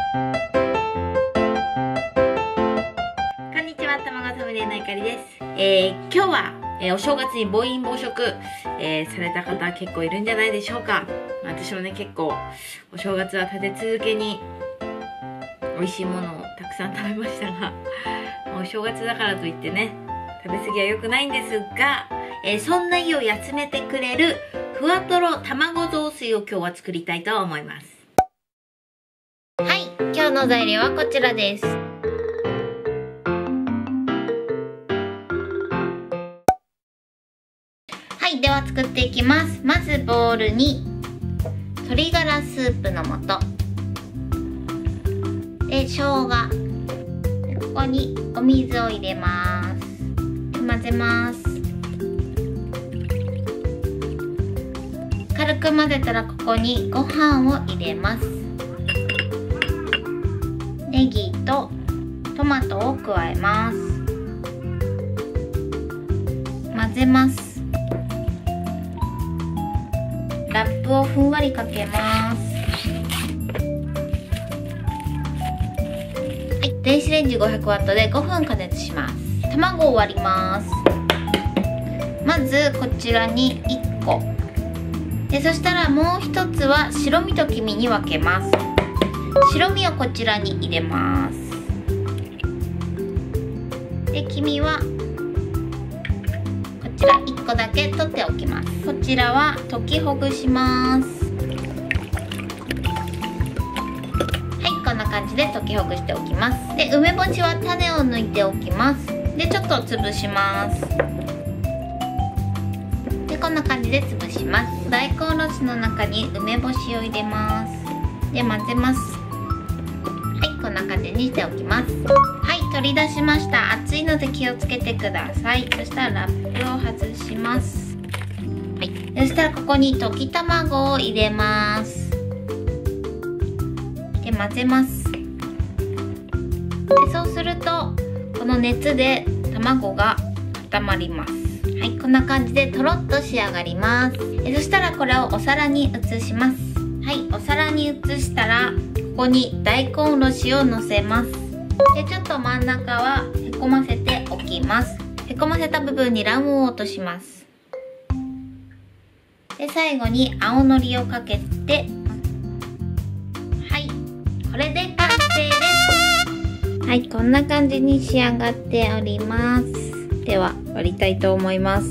こんにちは、卵サムネのいかりです。今日は、お正月に暴飲暴食、された方結構いるんじゃないでしょうか。私もね、結構お正月は立て続けに美味しいものをたくさん食べましたが、お正月だからといってね、食べ過ぎは良くないんですが、そんな胃を休めてくれるふわとろ卵雑炊を今日は作りたいと思います。はい、今日の材料はこちらです。はい、では作っていきます。まずボウルに鶏ガラスープの素で、生姜で、ここにお水を入れます。で、混ぜます。軽く混ぜたらここにご飯を入れます。ネギとトマトを加えます。混ぜます。ラップをふんわりかけます。はい、電子レンジ 500W で5分加熱します。卵を割ります。まずこちらに1個で、そしたらもう1つは白身と黄身に分けます。白身をこちらに入れます。で、黄身はこちら1個だけ取っておきます。こちらは溶きほぐします。はい、こんな感じで溶きほぐしておきます。で、梅干しは種を抜いておきます。で、ちょっと潰します。で、こんな感じで潰します。大根おろしの中に梅干しを入れます。で、混ぜます。はい、こんな感じにしておきます。はい、取り出しました。熱いので気をつけてください。そしたらラップを外します。はい、そしたらここに溶き卵を入れます。で、混ぜます。で、そうするとこの熱で卵が固まります。はい、こんな感じでとろっと仕上がります。そしたらこれをお皿に移します。はい、お皿に移したらここに大根おろしをのせます。で、ちょっと真ん中はへこませておきます。へこませた部分に卵黄を落とします。で、最後に青のりをかけて、はい、これで完成です。はい、こんな感じに仕上がっております。では割りたいと思います。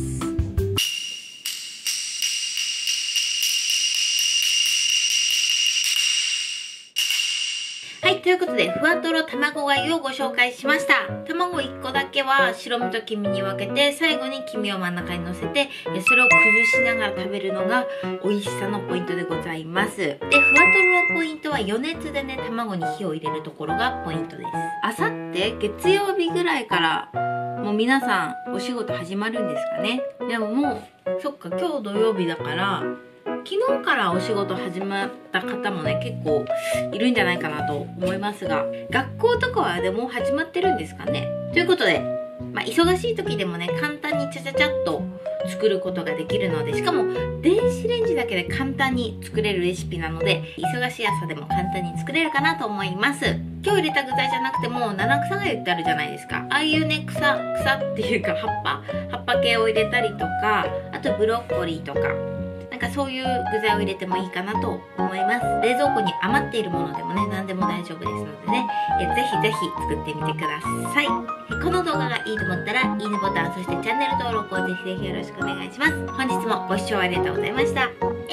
はい、ということでふわとろ卵がゆをご紹介しました。卵1個だけは白身と黄身に分けて、最後に黄身を真ん中にのせて、それを崩しながら食べるのが美味しさのポイントでございます。で、ふわとろのポイントは余熱でね、卵に火を入れるところがポイントです。あさって月曜日ぐらいからもう皆さんお仕事始まるんですかね。でももうそっか、今日土曜日だから昨日からお仕事始まった方もね、結構いるんじゃないかなと思いますが、学校とかはでも始まってるんですかね。ということで、忙しい時でもね、簡単にちゃちゃちゃっと作ることができるので、しかも電子レンジだけで簡単に作れるレシピなので、忙しい朝でも簡単に作れるかなと思います。今日入れた具材じゃなくても七草がゆってあるじゃないですか。ああいうね、草っていうか葉っぱ系を入れたりとか、あとブロッコリーとか、なんかそういう具材を入れてもいいかなと思います。冷蔵庫に余っているものでもね、何でも大丈夫ですのでね、ぜひぜひ作ってみてください。この動画がいいと思ったらいいねボタン、そしてチャンネル登録をぜひぜひよろしくお願いします。本日もご視聴ありがとうございました。グ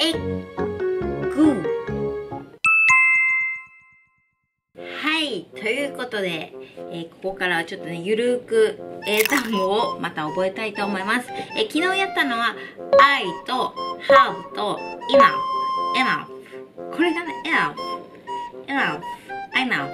ー。はい、ということで、ここからはちょっとね、ゆるーく英単語をまた覚えたいと思います。昨日やったのは I と have と enough。これがね、enough。I know。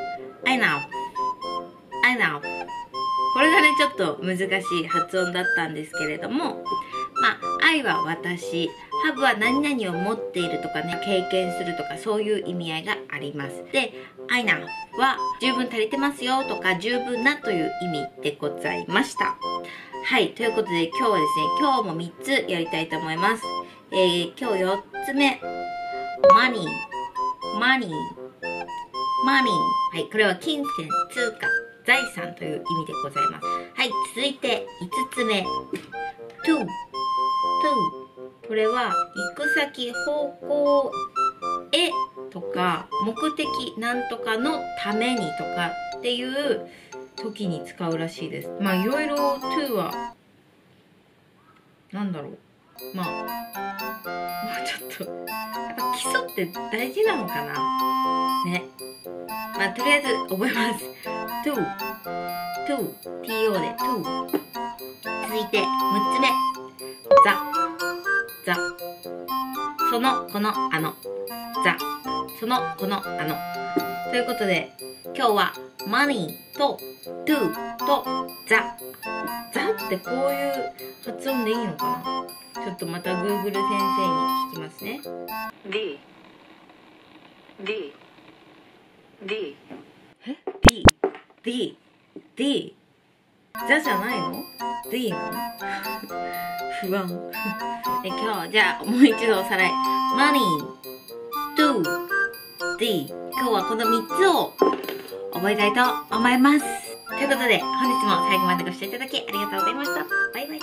これがね、ちょっと難しい発音だったんですけれども、I は私、have は何々を持っているとかね、経験するとか、そういう意味合いがあります。で、I know は十分足りてますよとか、十分なという意味でございました。はい、ということで今日はですね、今日も3つやりたいと思います。今日4つ目、money。 money。はい、これは金銭、通貨、財産という意味でございます。はい、続いて5つ目。to。これは行く先、方向へとか、目的なんとかのためにとかっていう時に使うらしいです。まあいろいろ to はなんだろう、まあもうちょっとやっぱ基礎って大事なのかなね。まあとりあえず覚えます。to to で to。 続いて6つ目、the そのこのあの、the そのこのあのということで、今日は money と to と the ってこういう発音でいいのかな。ちょっとまた Google 先生に聞きますね。 D え D ザじゃないの D なの不安で、今日じゃあもう一度おさらい。 money to D。 今日はこの3つを覚えたいと思います。ということで本日も最後までご視聴いただきありがとうございました。バイバイ。